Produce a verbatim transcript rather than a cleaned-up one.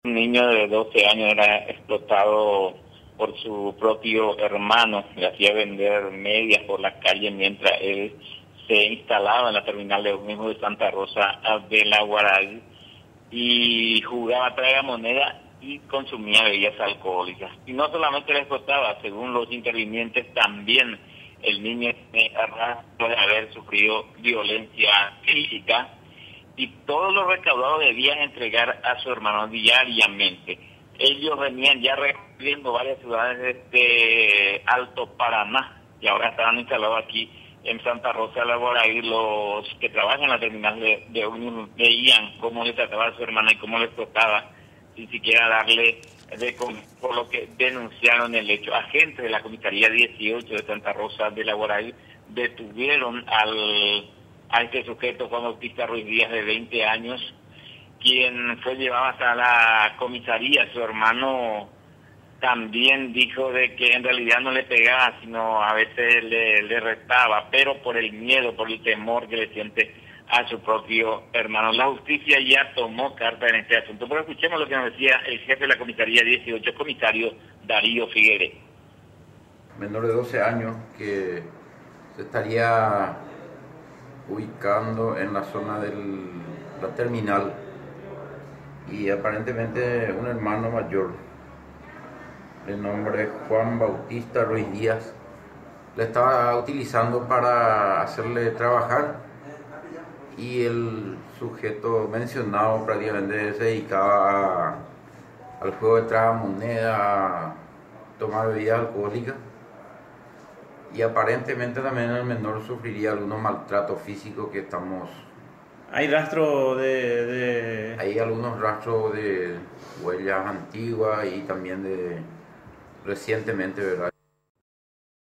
Un niño de doce años era explotado por su propio hermano, le hacía vender medias por la calle mientras él se instalaba en la terminal de ómnibus de Santa Rosa de la Guaraí y jugaba tragamoneda y consumía bebidas alcohólicas. Y no solamente le explotaba, según los intervinientes, también el niño tiene rastro de haber sufrido violencia física y todos los recaudados debían entregar a su hermano diariamente. Ellos venían ya recorriendo varias ciudades de Alto Paraná y ahora estaban instalados aquí en Santa Rosa de la Guaraí. Los que trabajan en la terminal de, de ómnibus veían cómo le trataba a su hermana y cómo le explotaba sin siquiera darle de comer, por lo que denunciaron el hecho. Agentes de la comisaría dieciocho de Santa Rosa de la Guaraí detuvieron al a este sujeto, Juan Bautista Ruiz Díaz, de veinte años, quien fue llevado hasta la comisaría. Su hermano también dijo de que en realidad no le pegaba, sino a veces le, le retaba, pero por el miedo, por el temor que le siente a su propio hermano. La justicia ya tomó carta en este asunto, pero escuchemos lo que nos decía el jefe de la comisaría dieciocho, comisario Darío Figueres. Menor de doce años que se estaría ubicando en la zona de la terminal y aparentemente un hermano mayor de nombre Juan Bautista Ruiz Díaz le estaba utilizando para hacerle trabajar, y el sujeto mencionado prácticamente se dedicaba a, al juego de tragamoneda, a tomar bebidas alcohólicas, y aparentemente también el menor sufriría algunos maltratos físicos que estamos... ¿Hay rastro de, de...? Hay algunos rastros de huellas antiguas y también de recientemente, ¿verdad?